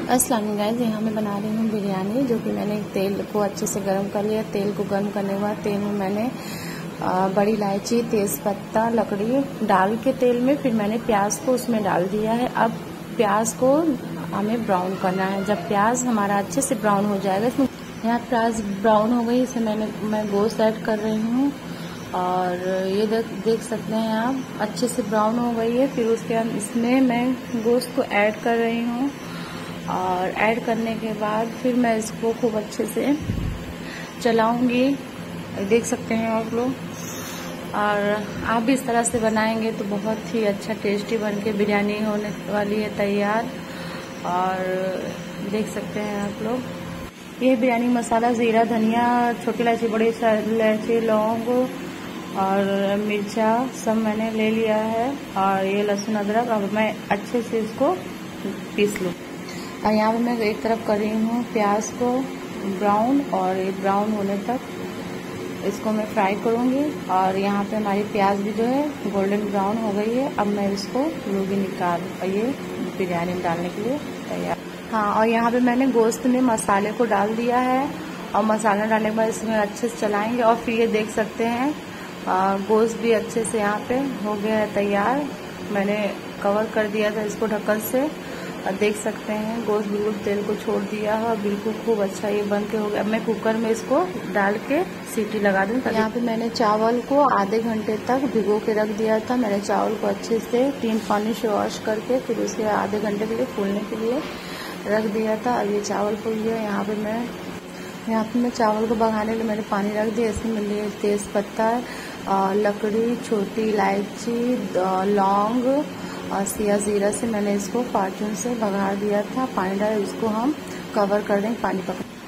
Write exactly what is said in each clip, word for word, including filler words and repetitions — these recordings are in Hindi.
अस्सलाम वालेकुम गाइस, यहाँ मैं बना रही हूँ बिरयानी। जो कि मैंने तेल को अच्छे से गर्म कर लिया। तेल को गर्म करने के बाद तेल में मैंने बड़ी इलायची, तेज़पत्ता, लकड़ी डाल के तेल में फिर मैंने प्याज को उसमें डाल दिया है। अब प्याज को हमें ब्राउन करना है। जब प्याज हमारा अच्छे से ब्राउन हो जाएगा, इसमें यहाँ प्याज ब्राउन हो गई, इसे मैंने मैं गोश्त ऐड कर रही हूँ और ये देख देख सकते हैं आप, अच्छे से ब्राउन हो गई है। फिर उसके बाद इसमें मैं गोश्त को ऐड कर रही हूँ और ऐड करने के बाद फिर मैं इसको खूब अच्छे से चलाऊंगी। देख सकते हैं आप लोग, और आप भी इस तरह से बनाएंगे तो बहुत ही अच्छा टेस्टी बन के बिरयानी होने वाली है तैयार। और देख सकते हैं आप लोग, ये बिरयानी मसाला ज़ीरा, धनिया, छोटी इलायची, बड़ी इलायची, लौंग और मिर्चा सब मैंने ले लिया है और ये लहसुन अदरक। अब मैं अच्छे से इसको पीस लूँ। और यहाँ पे मैं एक तरफ कर रही हूँ प्याज को ब्राउन, और ये ब्राउन होने तक इसको मैं फ्राई करूँगी। और यहाँ पे हमारी प्याज भी जो है गोल्डन ब्राउन हो गई है। अब मैं इसको लूँगी निकाल और ये बिरयानी में डालने के लिए तैयार। हाँ, और यहाँ पे मैंने गोश्त में मसाले को डाल दिया है और मसाला डालने के बाद इसमें अच्छे से चलाएंगे। और फिर ये देख सकते हैं गोश्त भी अच्छे से यहाँ पे हो गया है तैयार। मैंने कवर कर दिया था इसको ढक्कन से और देख सकते हैं गोश्त बिल्कुल तेल को छोड़ दिया है और बिल्कुल खूब अच्छा ये बन के हो गया। अब मैं कुकर में इसको डाल के सीटी लगा दूँ। यहाँ पे मैंने चावल को आधे घंटे तक भिगो के रख दिया था। मैंने चावल को अच्छे से तीन पानी से वॉश करके फिर उसके आधे घंटे के लिए फूलने के लिए रख दिया था। अब ये चावल फूल गया। यहाँ पे मैं यहाँ पे मैं चावल को भगाने के लिए मैंने पानी रख दिया। इसमें मिल लिए तेज़पत्ता, लकड़ी, छोटी इलायची, लौंग और सिया ज़ीरा से मैंने इसको फार्चून से भगा दिया था। पानी डाल इसको हम कवर कर देंगे, पानी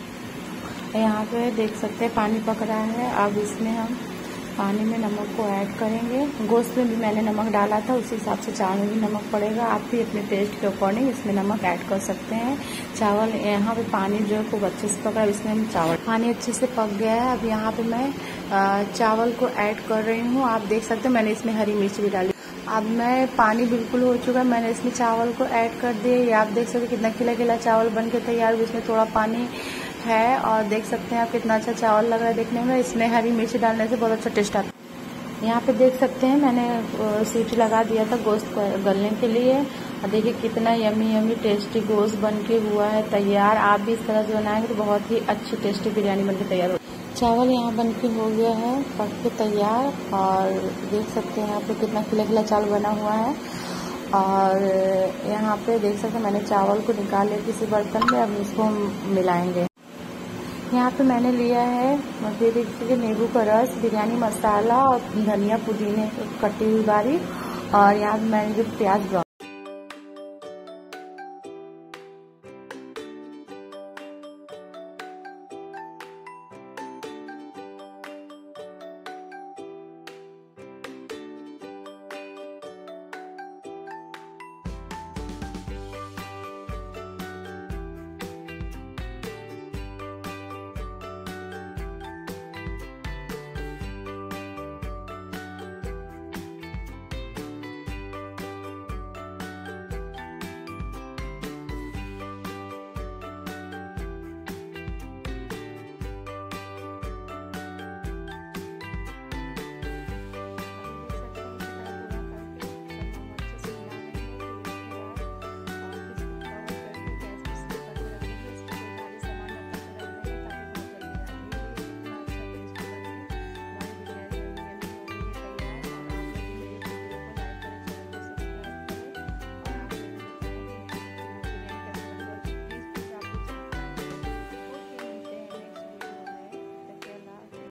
पक। यहाँ पे देख सकते हैं पानी पक रहा है। अब इसमें हम पानी में नमक को ऐड करेंगे। गोश्त में भी मैंने नमक डाला था, उसी हिसाब से चावल में भी नमक पड़ेगा। आप भी अपने टेस्ट के अकॉर्डिंग इसमें नमक ऐड कर सकते हैं। चावल यहाँ पे पानी जो है खूब अच्छे से पका, इसमें हम चावल पानी अच्छे से पक गया है। अब यहाँ पे मैं चावल को ऐड कर रही हूँ। आप देख सकते हैं मैंने इसमें हरी मिर्च भी डाली। अब मैं पानी बिल्कुल हो चुका है, मैंने इसमें चावल को ऐड कर दिए। ये आप देख सकते हैं कितना खिला खिला चावल बन के तैयार। इसमें थोड़ा पानी है और देख सकते हैं आप कितना अच्छा चावल लग रहा है देखने में। इसमें हरी मिर्च डालने से बहुत अच्छा टेस्ट आता है। यहाँ पे देख सकते हैं मैंने सीटी लगा दिया था गोश्त को गलने के लिए। और देखिए कितना यमी यमी टेस्टी गोश्त बन के हुआ है तैयार। आप भी इस तरह से बनाएंगे तो बहुत ही अच्छी टेस्टी बिरयानी बन के तैयार हो। चावल यहाँ बन के हो गया है पक के तैयार। और देख सकते हैं यहाँ पे कितना खिला खिला चावल बना हुआ है। और यहाँ पे देख सकते हैं मैंने चावल को निकाल लिया किसी बर्तन में। अब इसको हम मिलाएंगे। यहाँ पे मैंने लिया है फिर देखिए नींबू का रस, बिरयानी मसाला और धनिया पुदीने कटी हुई बारी। और यहाँ पे मैंने जो प्याज